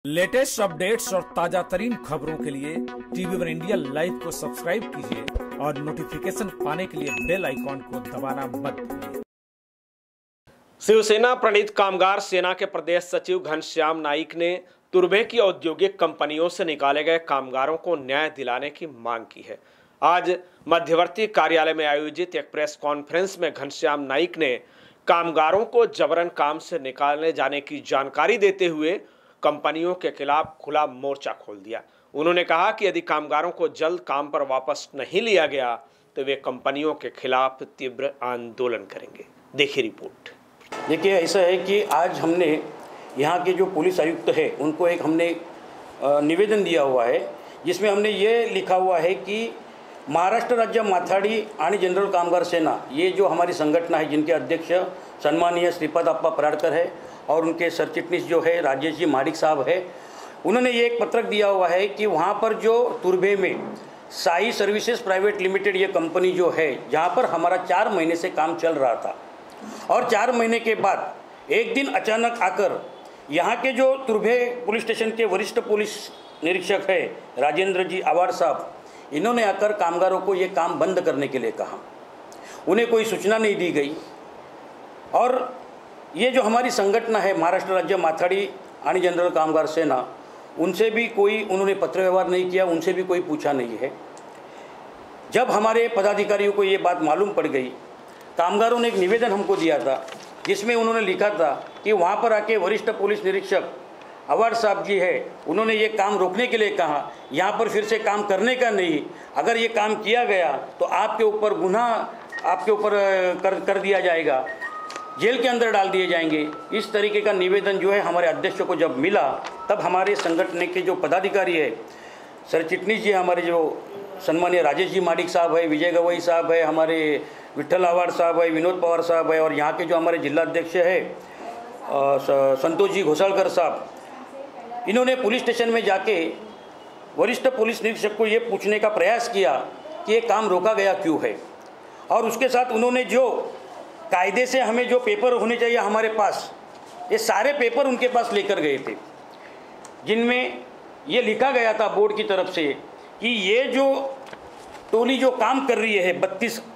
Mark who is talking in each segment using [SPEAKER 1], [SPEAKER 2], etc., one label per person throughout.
[SPEAKER 1] Latest updates और ताजा तरीन खबरों के लिए टीवी वन इंडिया लाइव को सब्सक्राइब कीजिए और नोटिफिकेशन पाने के लिए बेल आइकॉन को दबाना मत भूलिए।
[SPEAKER 2] शिवसेना प्रणीत कामगार सेना के प्रदेश सचिव घनश्याम नाइक ने तुर्भे की औद्योगिक कंपनियों से निकाले गए कामगारों को न्याय दिलाने की मांग की है। आज मध्यवर्ती कार्यालय में आयोजित एक प्रेस कॉन्फ्रेंस में घनश्याम नाइक ने कामगारों को जबरन काम से निकालने जाने की जानकारी देते हुए कंपनियों के खिलाफ खुला मोर्चा खोल दिया। उन्होंने कहा कि यदि कामगारों को जल्द काम पर वापस नहीं लिया गया तो वे कंपनियों के खिलाफ तीव्र आंदोलन करेंगे। देखिए रिपोर्ट।
[SPEAKER 3] देखिए, ऐसा है कि आज हमने यहाँ के जो पुलिस आयुक्त है उनको एक हमने निवेदन दिया हुआ है, जिसमें हमने ये लिखा हुआ है कि महाराष्ट्र राज्य माथाडी आणि जनरल कामगार सेना, ये जो हमारी संगठन है जिनके अध्यक्ष सम्मानीय श्रीपद अप्पा पराडकर है और उनके सरचिटनीस जो है राजेश जी माडिक साहब है, उन्होंने ये एक पत्रक दिया हुआ है कि वहाँ पर जो तुर्भे में साई सर्विसेज प्राइवेट लिमिटेड ये कंपनी जो है, जहाँ पर हमारा 4 महीने से काम चल रहा था और 4 महीने के बाद एक दिन अचानक आकर यहाँ के जो तुर्भे पुलिस स्टेशन के वरिष्ठ पुलिस निरीक्षक है राजेंद्र जी आवाड़ साहब, इन्होंने आकर कामगारों को ये काम बंद करने के लिए कहा। उन्हें कोई सूचना नहीं दी गई और ये जो हमारी संगठन है महाराष्ट्र राज्य माथाडी आणि जनरल कामगार सेना, उनसे भी कोई उन्होंने पत्र व्यवहार नहीं किया, उनसे भी कोई पूछा नहीं है। जब हमारे पदाधिकारियों को ये बात मालूम पड़ गई, कामगारों ने एक निवेदन हमको दिया था जिसमें उन्होंने लिखा था कि वहाँ पर आके वरिष्ठ पुलिस निरीक्षक आवाड़ साहब जी है, उन्होंने ये काम रोकने के लिए कहा, यहाँ पर फिर से काम करने का नहीं, अगर ये काम किया गया तो आपके ऊपर गुनाह आपके ऊपर कर दिया जाएगा, जेल के अंदर डाल दिए जाएंगे। इस तरीके का निवेदन जो है हमारे अध्यक्ष को जब मिला, तब हमारे संगठन के जो पदाधिकारी है, सरचिटनीस जी हमारे जो सम्मानीय राजेश जी माडिक साहब है, विजय गवई साहब है, हमारे विठल आवाड़ साहब है, विनोद पवार साहब है और यहाँ के जो हमारे जिलाध्यक्ष है संतोष जी घोसालकर साहब, इन्होंने पुलिस स्टेशन में जाके वरिष्ठ पुलिस निरीक्षक को ये पूछने का प्रयास किया कि ये काम रोका गया क्यों है, और उसके साथ उन्होंने जो कायदे से हमें जो पेपर होने चाहिए हमारे पास, ये सारे पेपर उनके पास लेकर गए थे, जिनमें ये लिखा गया था बोर्ड की तरफ से कि ये जो टोली जो काम कर रही है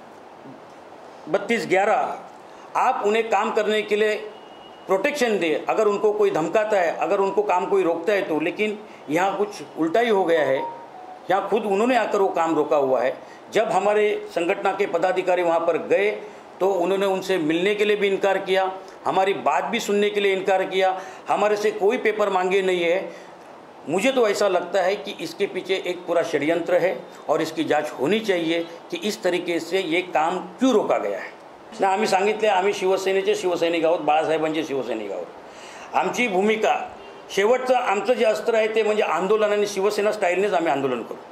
[SPEAKER 3] 32-11, आप उन्हें काम करने के लिए प्रोटेक्शन दे, अगर उनको कोई धमकाता है, अगर उनको काम कोई रोकता है तो। लेकिन यहाँ कुछ उल्टा ही हो गया है, यहाँ खुद उन्होंने आकर वो काम रोका हुआ है। जब हमारे संगठन के पदाधिकारी वहाँ पर गए तो उन्होंने उनसे मिलने के लिए भी इनकार किया, हमारी बात भी सुनने के लिए इनकार किया, हमारे से कोई पेपर मांगे नहीं है। मुझे तो ऐसा लगता है कि इसके पीछे एक पूरा षड्यंत्र है और इसकी जांच होनी चाहिए कि इस तरीके से ये काम क्यों रोका गया है ना। आम्ही सांगितले, आम्ही शिवसेनेचे शिवसैनिक आहोत, बाळासाहेबांचे शिवसैनिक आहोत। आमची भूमिका शेवटचं आमचं जे अस्त्र आहे ते म्हणजे आंदोलन आणि शिवसेना स्टाईलनेच आम्ही आंदोलन करू।